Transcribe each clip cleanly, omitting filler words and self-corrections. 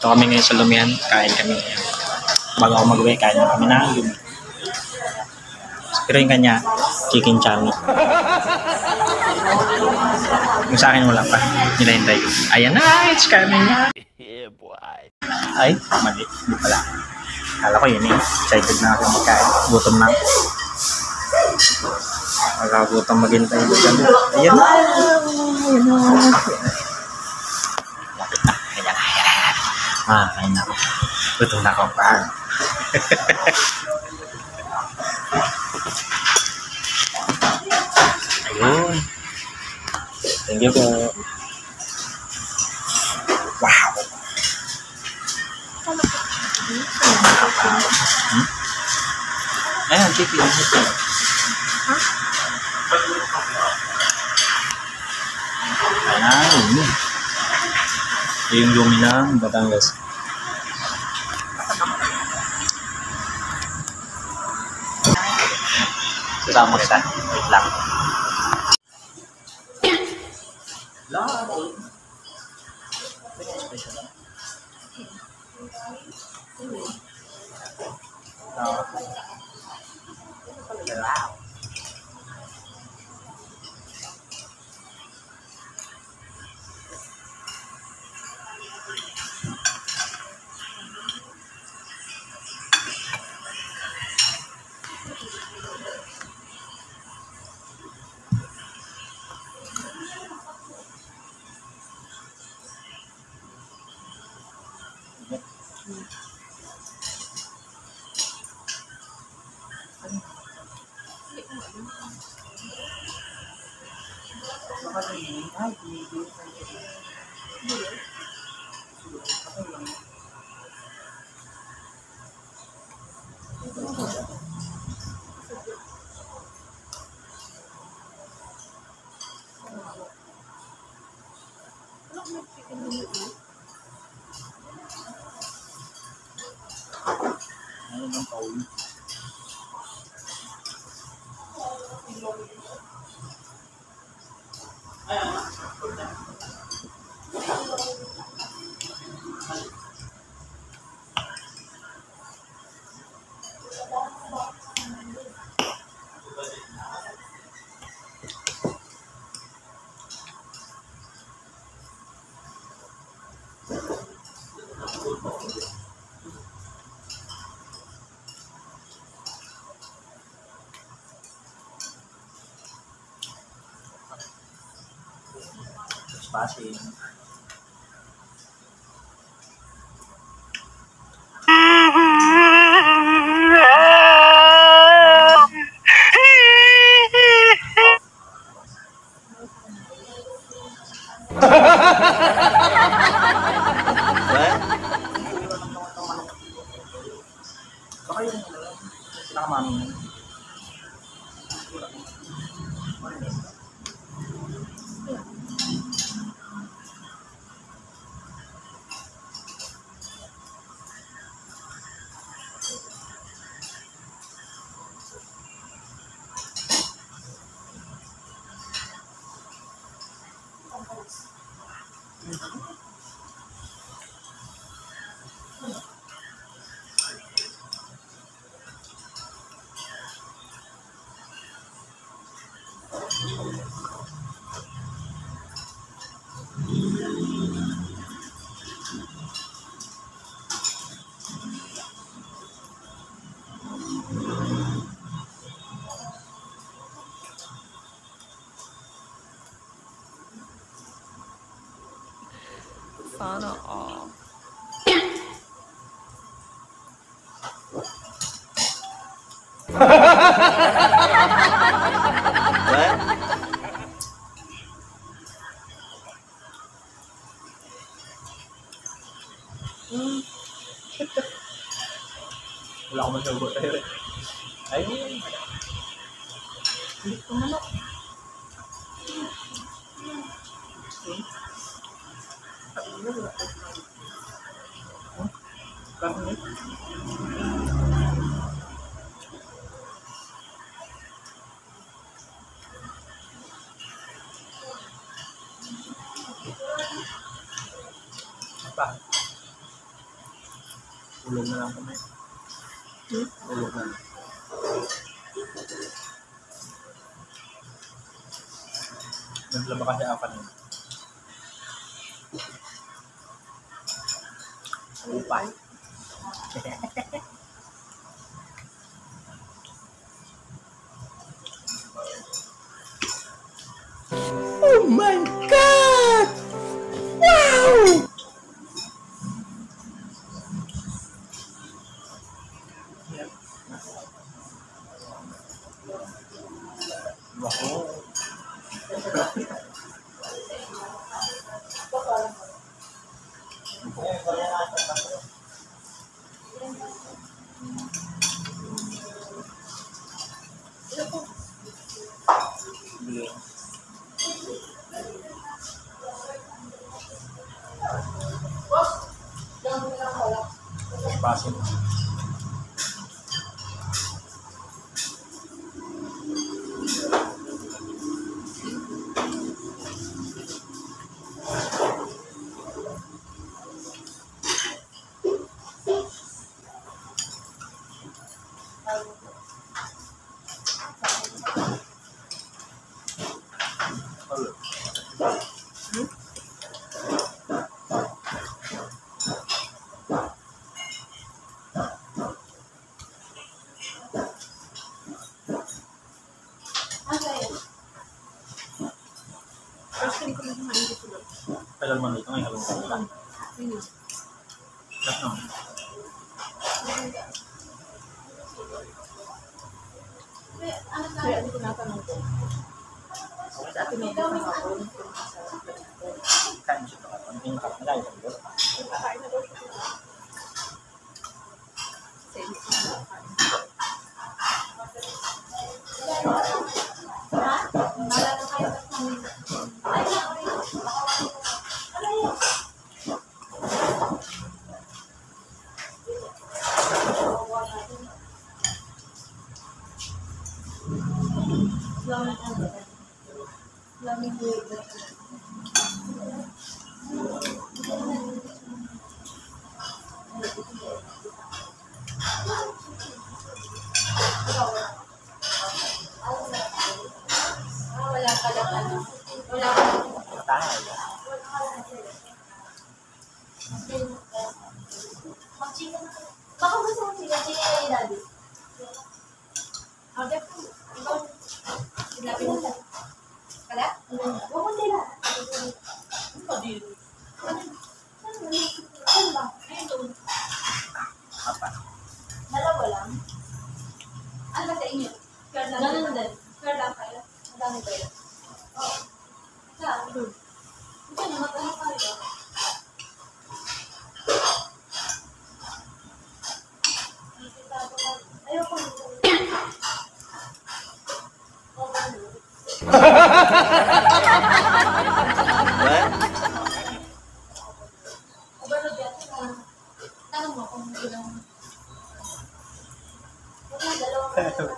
Ito kami ngayon sa Lumihan. Kain kami. Bago ako mag-uwi, kain na kami na Lumi. Pero yung kanya, chicken chami. Yung sa akin wala pa. Hinahintay ko. Ayan na, it's coming na. Yeah, boy. Ay, mali. Hindi pala. Kala ko yun eh. Excited na ako magkain. Gutom na. Magkagutom maghintay na dyan. Ayan na. Ayan na. Lapit na. Ayan na. Ayan na. Kain na ako. Gutom na ako. Ayun. Thank you po. Wow. Ayan, chicken. Ayan. Yung Lumi ng Batangas. Sasama kita. Wait lang. Passing. Baka yung nakamami. Sana all. Wala akong masagot. Ayun. Hindi ko manok. Apa? Tulog na lang kami. Tulog na lang. Naglaba kasi ako kanina. Upay. Oh my God! Wow! Wow. Baso. First time ko na kumain dito doon. Tagal mo nito ngayon. Ayun. Lahat naman. Kaya ano tinatanong ko? Sa atin may ito ako. Kain siya ito. Ano yung kakalay? Kakain na daw siya. Sa inyo ko na kakain. Wala pala ano. Wala pala. Tayo. Baka gusto mo sila, sila yung daddy. Ate, ikaw. Sinabi mo sa... Kala? Huwag mo sila. Ikaw din. Saan ba? Ayun doon. Apa? Dalawa lang. Ano ba sa inyo? Kaya lang. Ganun din. Kaya lang kayo. Ang dami ba yun? Oo. Saan? Ito, mag-ano tayo. Ayoko nito. Oo, ano? Overload yan. Tanong mo kung ilang... Wala, dalawang...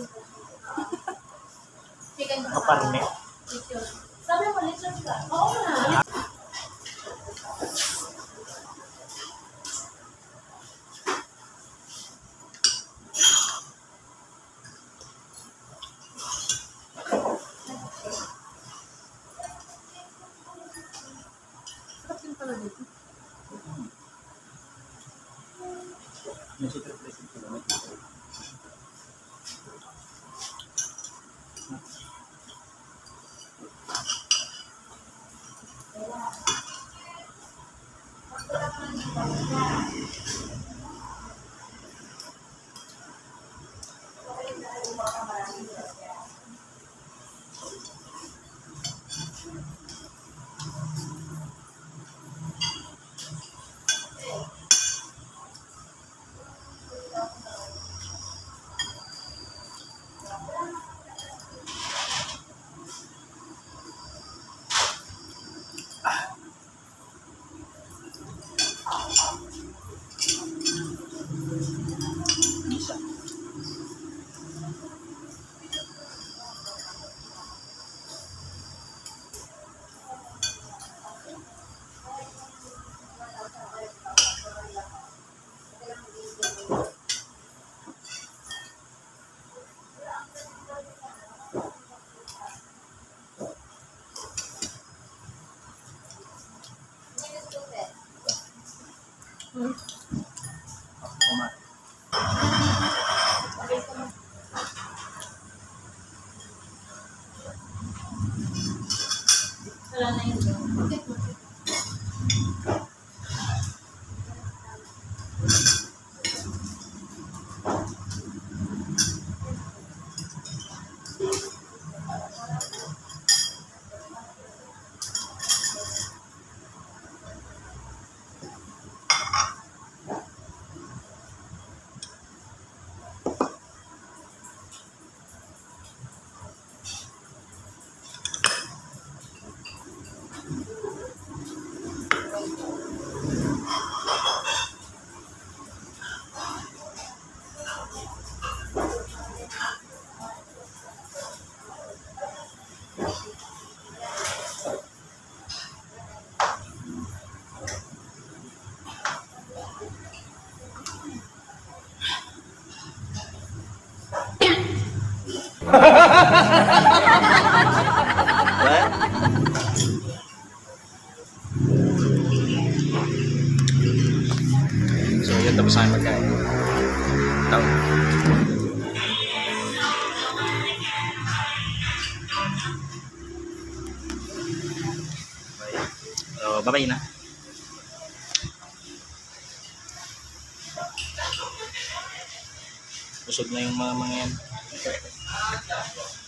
Chicken ka. Kaparne. Sabi mo, lechon ka. Oo na. Sarap din pala dito. Yung secret recipe ko. Diba? So, yun, tapos na magkain. Tawag. So, bye-bye na. Busog na yung mga yan.